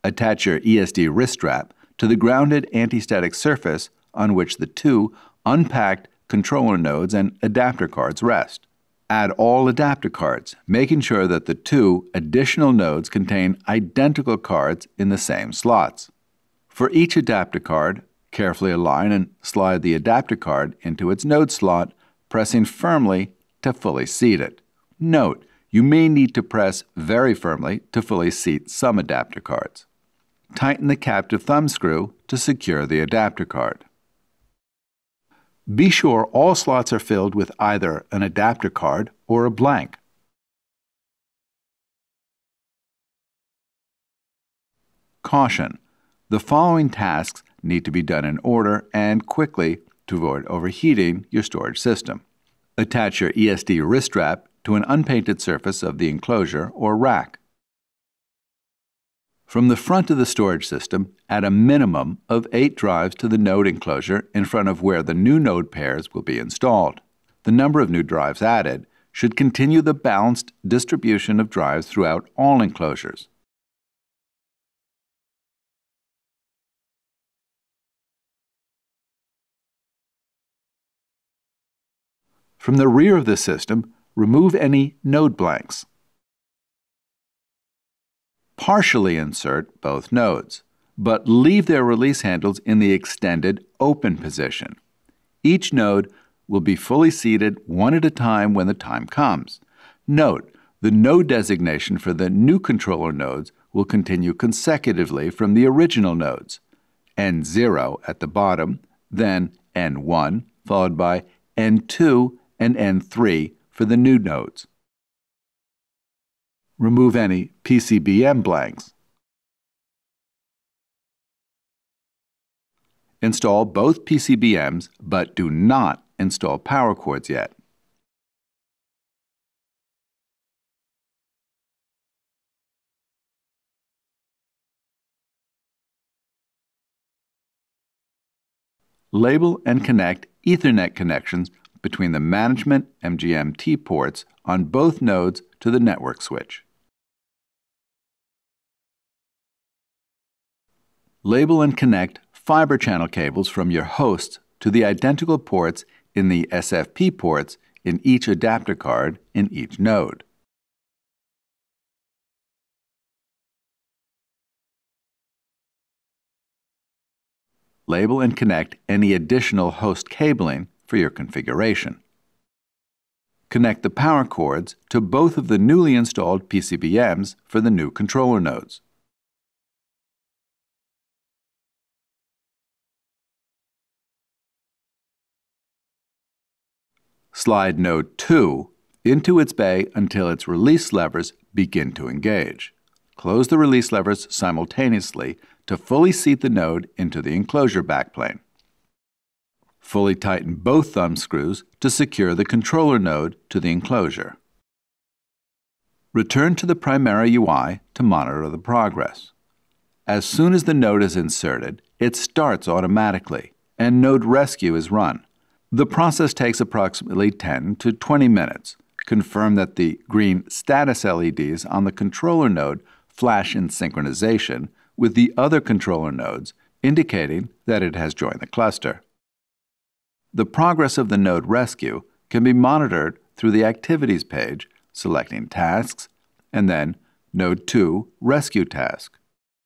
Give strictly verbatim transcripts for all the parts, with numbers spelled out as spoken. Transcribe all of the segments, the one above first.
Attach your E S D wrist strap to the grounded anti-static surface on which the two unpacked controller nodes and adapter cards rest. Add all adapter cards, making sure that the two additional nodes contain identical cards in the same slots. For each adapter card, carefully align and slide the adapter card into its node slot, pressing firmly to fully seat it. Note, you may need to press very firmly to fully seat some adapter cards. Tighten the captive thumb screw to secure the adapter card. Be sure all slots are filled with either an adapter card or a blank. Caution: the following tasks need to be done in order and quickly to avoid overheating your storage system. Attach your E S D wrist strap to an unpainted surface of the enclosure or rack. From the front of the storage system, add a minimum of eight drives to the node enclosure in front of where the new node pairs will be installed. The number of new drives added should continue the balanced distribution of drives throughout all enclosures. From the rear of the system, remove any node blanks. Partially insert both nodes, but leave their release handles in the extended open position. Each node will be fully seated one at a time when the time comes. Note, the node designation for the new controller nodes will continue consecutively from the original nodes. N zero at the bottom, then N one, followed by N two and N three for the new nodes. Remove any P C B M blanks. Install both P C B Ms, but do not install power cords yet. Label and connect Ethernet connections between the management M G M T ports on both nodes to the network switch. Label and connect fiber channel cables from your hosts to the identical ports in the S F P ports in each adapter card in each node. Label and connect any additional host cabling for your configuration. Connect the power cords to both of the newly installed P C B Ms for the new controller nodes. Slide node two into its bay until its release levers begin to engage. Close the release levers simultaneously to fully seat the node into the enclosure backplane. Fully tighten both thumb screws to secure the controller node to the enclosure. Return to the Primera U I to monitor the progress. As soon as the node is inserted, it starts automatically, and node rescue is run. The process takes approximately ten to twenty minutes. Confirm that the green status L E Ds on the controller node flash in synchronization with the other controller nodes, indicating that it has joined the cluster. The progress of the node rescue can be monitored through the Activities page, selecting Tasks, and then Node two Rescue Task.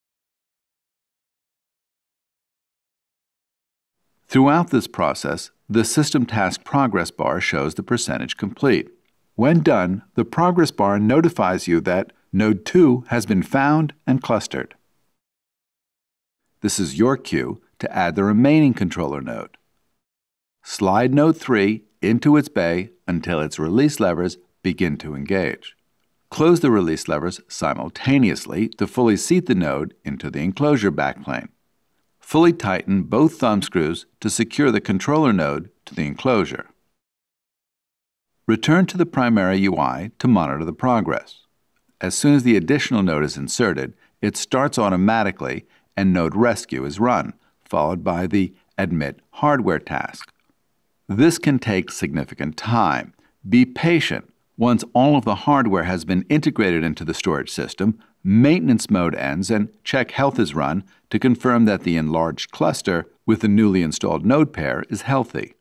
Throughout this process, the System Task Progress bar shows the percentage complete. When done, the progress bar notifies you that Node two has been found and clustered. This is your cue to add the remaining controller node. Slide Node three into its bay until its release levers begin to engage. Close the release levers simultaneously to fully seat the node into the enclosure backplane. Fully tighten both thumb screws to secure the controller node to the enclosure. Return to the Primera U I to monitor the progress. As soon as the additional node is inserted, it starts automatically and node rescue is run, followed by the Admit Hardware task. This can take significant time. Be patient. Once all of the hardware has been integrated into the storage system, maintenance mode ends and check health is run to confirm that the enlarged cluster with the newly installed node pair is healthy.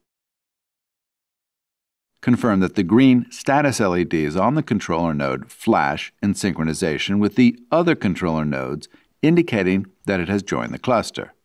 Confirm that the green status L E Ds on the controller node flash in synchronization with the other controller nodes, indicating that it has joined the cluster.